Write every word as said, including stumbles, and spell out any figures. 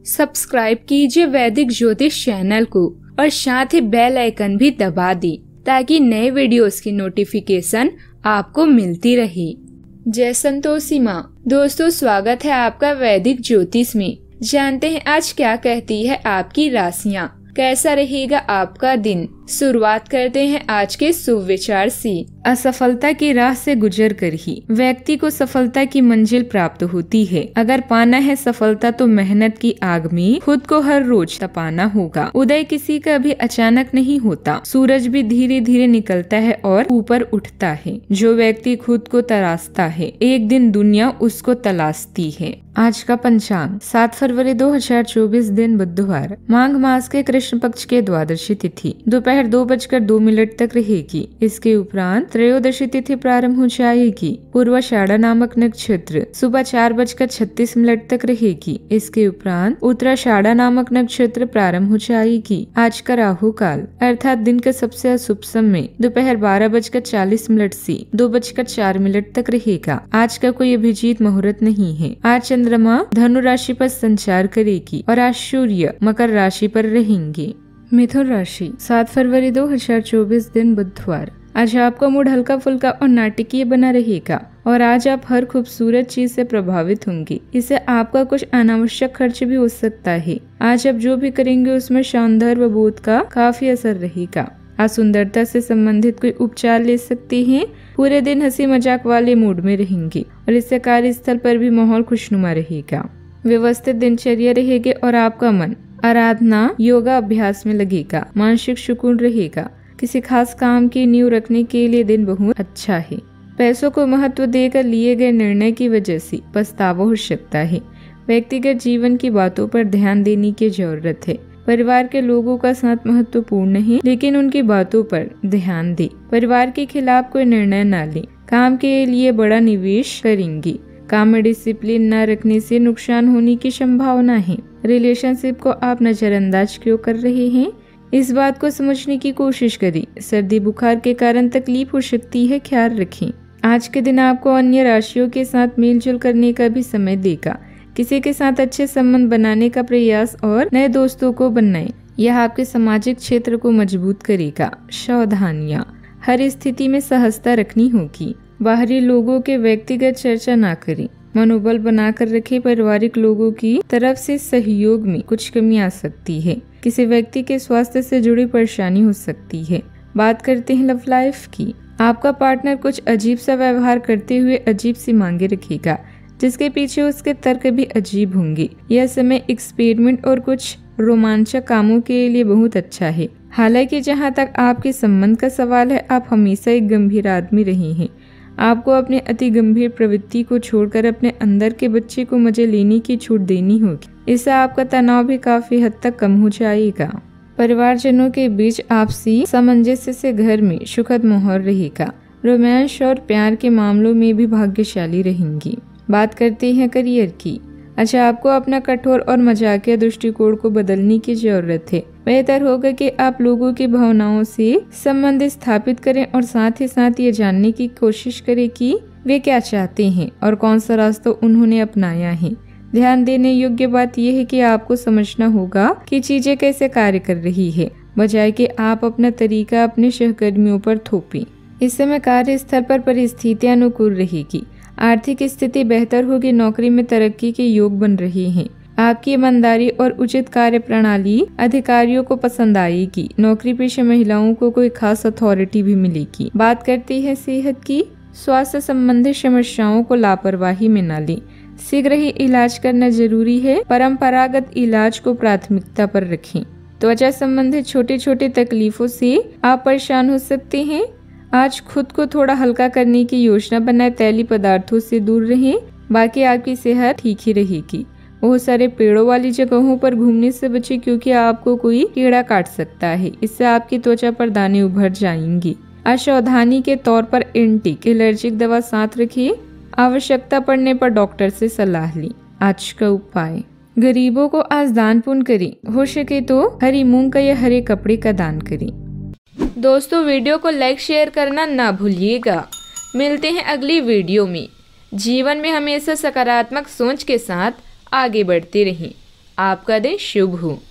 Subscribe कीजिए वैदिक ज्योतिष चैनल को और साथ ही बेल आइकन भी दबा दी ताकि नए वीडियोस की नोटिफिकेशन आपको मिलती रहे। जय संतोषी माँ। दोस्तों, स्वागत है आपका वैदिक ज्योतिष में। जानते हैं आज क्या कहती है आपकी राशियाँ, कैसा रहेगा आपका दिन। शुरुआत करते हैं आज के शुभ विचार से। असफलता की राह से गुजर कर ही व्यक्ति को सफलता की मंजिल प्राप्त होती है। अगर पाना है सफलता तो मेहनत की आग में खुद को हर रोज तपाना होगा। उदय किसी का भी अचानक नहीं होता, सूरज भी धीरे धीरे निकलता है और ऊपर उठता है। जो व्यक्ति खुद को तराशता है एक दिन दुनिया उसको तलाशती है। आज का पंचांग सात फरवरी दो हजार चौबीस, दिन बुधवार, माघ मास के कृष्ण पक्ष के द्वादशी तिथि दोपहर दो बजकर दो मिनट तक रहेगी। इसके उपरांत त्रयोदशी तिथि प्रारंभ हो जाएगी। पूर्वाषाढ़ा नामक नक्षत्र सुबह चार बजकर छत्तीस मिनट तक रहेगी। इसके उपरांत उत्तराषाढ़ा नामक नक्षत्र प्रारंभ हो जाएगी। आज का राहु काल अर्थात दिन का सबसे अशुभ समय दोपहर बारह बजकर चालीस मिनट से दो बजकर चार मिनट तक रहेगा। आज का कोई अभिजीत मुहूर्त नहीं है। आज चंद्रमा धनु राशि पर संचार करेगी और आज सूर्य मकर राशि पर रहेंगे। मिथुन राशि सात फरवरी दो हजार चौबीस, दिन बुधवार। आज आपका मूड हल्का फुल्का और नाटकीय बना रहेगा और आज आप हर खूबसूरत चीज से प्रभावित होंगी। इससे आपका कुछ अनावश्यक खर्च भी हो सकता है। आज आप जो भी करेंगे उसमें सौंदर्य बोध का काफी असर रहेगा। आज सुंदरता से संबंधित कोई उपचार ले सकती हैं। पूरे दिन हंसी मजाक वाले मूड में रहेंगे और इससे कार्यस्थल पर भी माहौल खुशनुमा रहेगा। व्यवस्थित दिनचर्या रहेगी और आपका मन आराधना योगा अभ्यास में लगेगा। मानसिक सुकून रहेगा। किसी खास काम की नींव रखने के लिए दिन बहुत अच्छा है। पैसों को महत्व देकर लिए गए निर्णय की वजह से पछतावा हो सकता है। व्यक्तिगत जीवन की बातों पर ध्यान देने की जरूरत है। परिवार के लोगों का साथ महत्वपूर्ण है, लेकिन उनकी बातों पर ध्यान दे। परिवार के खिलाफ कोई निर्णय न ले। काम के लिए बड़ा निवेश करेंगे। काम में डिसिप्लिन न रखने से नुकसान होने की संभावना है। रिलेशनशिप को आप नजरअंदाज क्यों कर रहे हैं, इस बात को समझने की कोशिश करें। सर्दी बुखार के कारण तकलीफ हो सकती है, ख्याल रखें। आज के दिन आपको अन्य राशियों के साथ मेलजोल करने का भी समय देगा। किसी के साथ अच्छे संबंध बनाने का प्रयास और नए दोस्तों को बनाएं। यह आपके सामाजिक क्षेत्र को मजबूत करेगा। सावधानियां, हर स्थिति में सहजता रखनी होगी। बाहरी लोगों के व्यक्तिगत चर्चा ना करें। मनोबल बनाकर रखे। पारिवारिक लोगों की तरफ से सहयोग में कुछ कमी आ सकती है। किसी व्यक्ति के स्वास्थ्य से जुड़ी परेशानी हो सकती है। बात करते हैं लव लाइफ की। आपका पार्टनर कुछ अजीब सा व्यवहार करते हुए अजीब सी मांगे रखेगा, जिसके पीछे उसके तर्क भी अजीब होंगे। यह समय एक्सपेरिमेंट और कुछ रोमांचक कामों के लिए बहुत अच्छा है। हालांकि जहाँ तक आपके संबंध का सवाल है, आप हमेशा एक गंभीर आदमी रहे हैं। आपको अपने अति गंभीर प्रवृत्ति को छोड़कर अपने अंदर के बच्चे को मजे लेने की छूट देनी होगी। इससे आपका तनाव भी काफी हद तक कम हो जाएगा। परिवारजनों के बीच आपसी सामंजस्य से घर में सुखद माहौल रहेगा। रोमांस और प्यार के मामलों में भी भाग्यशाली रहेंगी। बात करते हैं करियर की। अच्छा, आपको अपना कठोर और मजाकिया दृष्टिकोण को बदलने की जरूरत है। बेहतर होगा कि आप लोगों की भावनाओं से संबंध स्थापित करें और साथ ही साथ ये जानने की कोशिश करें कि वे क्या चाहते हैं और कौन सा रास्ता उन्होंने अपनाया है। ध्यान देने योग्य बात यह है कि आपको समझना होगा कि चीजें कैसे कार्य कर रही है, बजाय कि आप अपना तरीका अपने सहकर्मियों पर थोपें। इस समय कार्यस्थल पर परिस्थितियां अनुकूल रहेगी। आर्थिक स्थिति बेहतर होगी। नौकरी में तरक्की के योग बन रहे हैं। आपकी ईमानदारी और उचित कार्य प्रणाली अधिकारियों को पसंद आएगी। नौकरी पेशा महिलाओं को कोई खास अथॉरिटी भी मिलेगी। बात करती है सेहत की। स्वास्थ्य संबंधी समस्याओं को लापरवाही में न लें। शीघ्र ही इलाज करना जरूरी है। परंपरागत इलाज को प्राथमिकता पर रखें। त्वचा संबंधित छोटी छोटी तकलीफों से आप परेशान हो सकते हैं। आज खुद को थोड़ा हल्का करने की योजना बनाए। तैलीय पदार्थों से दूर रहें। बाकी आपकी सेहत ठीक ही रहेगी। बहुत सारे पेड़ों वाली जगहों पर घूमने से बचें, क्योंकि आपको कोई कीड़ा काट सकता है। इससे आपकी त्वचा पर दाने उभर जाएंगी। असावधानी के तौर पर एंटी एलर्जिक दवा साथ रखिए। आवश्यकता पड़ने पर डॉक्टर से सलाह लें। आज का उपाय, गरीबों को आज दान पुण्य करें। हो सके तो हरी मूंग का या हरे कपड़े का दान करें। दोस्तों, वीडियो को लाइक शेयर करना ना भूलिएगा। मिलते हैं अगली वीडियो में। जीवन में हमेशा सकारात्मक सोच के साथ आगे बढ़ते रहें। आपका दिन शुभ हो।